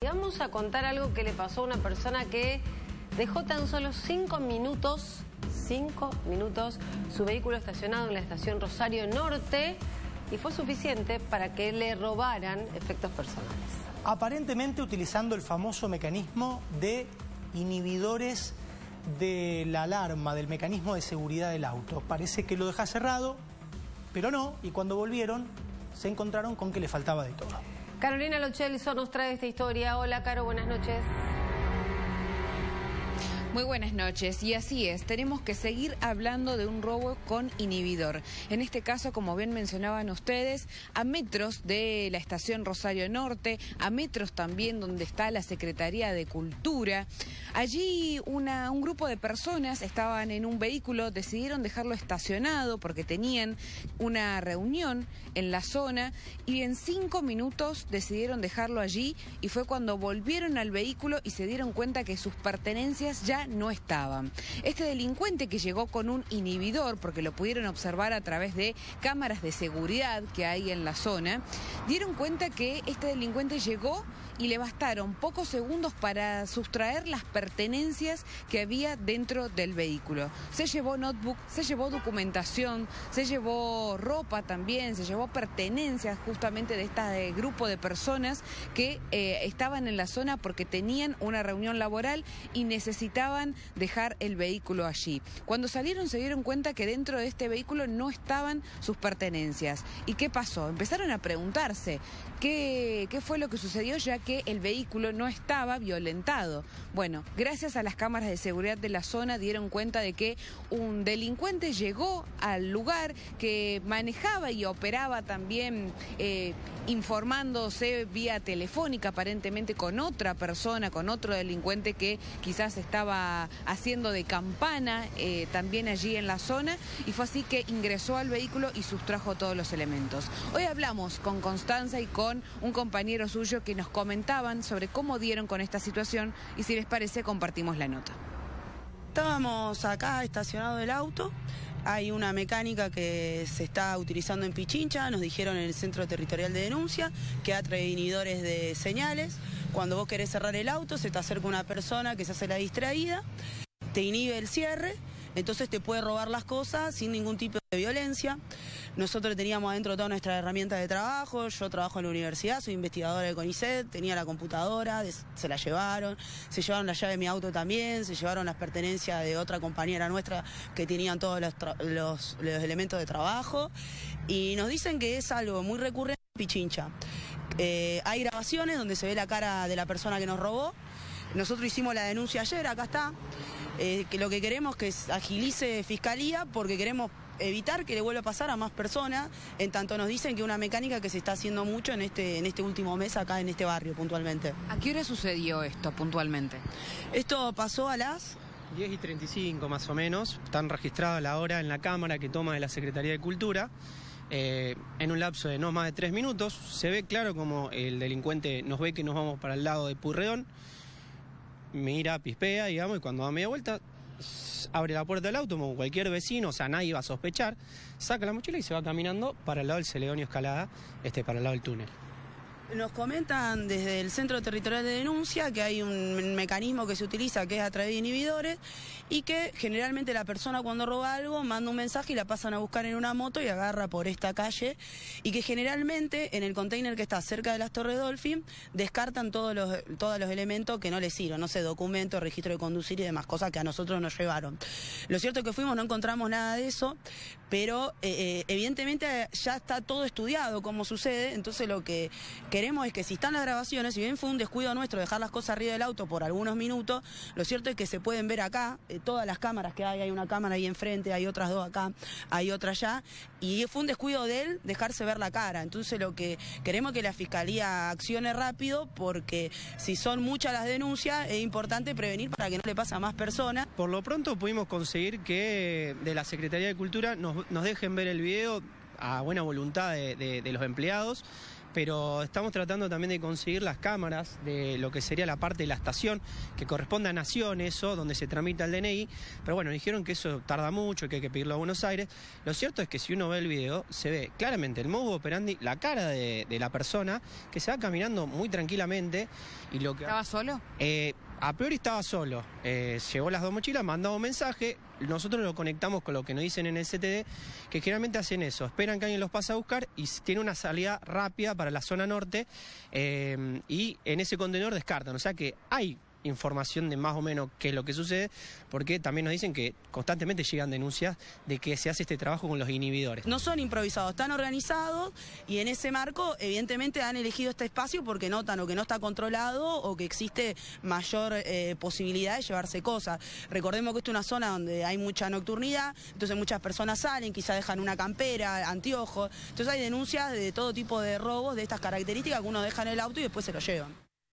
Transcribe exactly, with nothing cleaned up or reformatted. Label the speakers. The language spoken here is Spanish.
Speaker 1: Vamos a contar algo que le pasó a una persona que dejó tan solo cinco minutos, cinco minutos, su vehículo estacionado en la estación Rosario Norte y fue suficiente para que le robaran efectos personales.
Speaker 2: Aparentemente utilizando el famoso mecanismo de inhibidores de la alarma, del mecanismo de seguridad del auto. Parece que lo deja cerrado, pero no, y cuando volvieron se encontraron con que le faltaba de todo.
Speaker 1: Carolina Lochelso nos trae esta historia. Hola, Caro, buenas noches.
Speaker 3: Muy buenas noches, y así es, tenemos que seguir hablando de un robo con inhibidor. En este caso, como bien mencionaban ustedes, a metros de la estación Rosario Norte, a metros también donde está la Secretaría de Cultura. Allí una, un grupo de personas estaban en un vehículo, decidieron dejarlo estacionado porque tenían una reunión en la zona y en cinco minutos decidieron dejarlo allí, y fue cuando volvieron al vehículo y se dieron cuenta que sus pertenencias ya no estaban. Este delincuente, que llegó con un inhibidor, porque lo pudieron observar a través de cámaras de seguridad que hay en la zona, dieron cuenta que este delincuente llegó y le bastaron pocos segundos para sustraer las pertenencias que había dentro del vehículo. Se llevó notebook, se llevó documentación, se llevó ropa también, se llevó pertenencias justamente de este grupo de personas que eh, estaban en la zona porque tenían una reunión laboral y necesitaban dejar el vehículo allí. Cuando salieron se dieron cuenta que dentro de este vehículo no estaban sus pertenencias. ¿Y qué pasó? Empezaron a preguntarse qué, qué fue lo que sucedió, ya que el vehículo no estaba violentado. Bueno, gracias a las cámaras de seguridad de la zona dieron cuenta de que un delincuente llegó al lugar, que manejaba y operaba también eh, informándose vía telefónica aparentemente con otra persona, con otro delincuente que quizás estaba haciendo de campana eh, también allí en la zona, y fue así que ingresó al vehículo y sustrajo todos los elementos. Hoy hablamos con Constanza y con un compañero suyo que nos comentaban sobre cómo dieron con esta situación, y si les parece compartimos la nota.
Speaker 4: Estábamos acá estacionado el auto, hay una mecánica que se está utilizando en Pichincha, nos dijeron en el Centro Territorial de Denuncia que ha traído inhibidores de señales. Cuando vos querés cerrar el auto se te acerca una persona que se hace la distraída, te inhibe el cierre, entonces te puede robar las cosas sin ningún tipo de violencia. Nosotros teníamos adentro toda nuestra herramienta de trabajo, yo trabajo en la universidad, soy investigadora del CONICET, tenía la computadora, se la llevaron, se llevaron la llave de mi auto también, se llevaron las pertenencias de otra compañera nuestra que tenían todos los, los, los elementos de trabajo, y nos dicen que es algo muy recurrente en Pichincha. Eh, hay grabaciones donde se ve la cara de la persona que nos robó. Nosotros hicimos la denuncia ayer, acá está, eh, que lo que queremos es que agilice Fiscalía, porque queremos evitar que le vuelva a pasar a más personas, en tanto nos dicen que una mecánica que se está haciendo mucho en este, en este último mes acá en este barrio puntualmente.
Speaker 3: ¿A qué hora sucedió esto puntualmente?
Speaker 4: Esto pasó a las
Speaker 5: diez y treinta y cinco más o menos, están registradas la hora en la cámara que toma de la Secretaría de Cultura. Eh, en un lapso de no más de tres minutos, se ve claro como el delincuente nos ve que nos vamos para el lado de Purredón, mira, pispea, digamos, y cuando da media vuelta, abre la puerta del auto como cualquier vecino, o sea, nadie va a sospechar, saca la mochila y se va caminando para el lado del Celedonio Escalada, este, para el lado del túnel.
Speaker 4: Nos comentan desde el Centro Territorial de Denuncia que hay un mecanismo que se utiliza que es a través de inhibidores, y que generalmente la persona cuando roba algo manda un mensaje y la pasan a buscar en una moto y agarra por esta calle, y que generalmente en el container que está cerca de las Torres Dolphin descartan todos los, todos los elementos que no les sirven, no sé, documentos, registro de conducir y demás cosas que a nosotros nos llevaron. Lo cierto es que fuimos, no encontramos nada de eso, pero eh, evidentemente ya está todo estudiado cómo sucede, entonces lo que queremos es que si están las grabaciones, si bien fue un descuido nuestro dejar las cosas arriba del auto por algunos minutos, lo cierto es que se pueden ver acá, eh, todas las cámaras que hay, hay una cámara ahí enfrente, hay otras dos acá, hay otra allá, y fue un descuido de él dejarse ver la cara. Entonces lo que queremos es que la Fiscalía accione rápido, porque si son muchas las denuncias, es importante prevenir para que no le pase a más personas.
Speaker 5: Por lo pronto pudimos conseguir que de la Secretaría de Cultura nos, nos dejen ver el video a buena voluntad de, de, de los empleados, pero estamos tratando también de conseguir las cámaras de lo que sería la parte de la estación, que corresponde a Nación, eso, donde se tramita el D N I, pero bueno, dijeron que eso tarda mucho, que hay que pedirlo a Buenos Aires. Lo cierto es que si uno ve el video, se ve claramente el modus operandi, la cara de, de la persona, que se va caminando muy tranquilamente. Y lo que,
Speaker 3: ¿Estaba solo?
Speaker 5: Eh, a priori estaba solo, eh, llevó las dos mochilas, mandaba un mensaje, nosotros lo conectamos con lo que nos dicen en el C T D, que generalmente hacen eso, esperan que alguien los pase a buscar y tiene una salida rápida para la zona norte, eh, y en ese contenedor descartan, o sea que hay información de más o menos qué es lo que sucede, porque también nos dicen que constantemente llegan denuncias de que se hace este trabajo con los inhibidores.
Speaker 4: No son improvisados, están organizados y en ese marco evidentemente han elegido este espacio porque notan o que no está controlado o que existe mayor eh, posibilidad de llevarse cosas. Recordemos que esto es una zona donde hay mucha nocturnidad, entonces muchas personas salen, quizás dejan una campera, anteojos, entonces hay denuncias de todo tipo de robos de estas características que uno deja en el auto y después se lo llevan.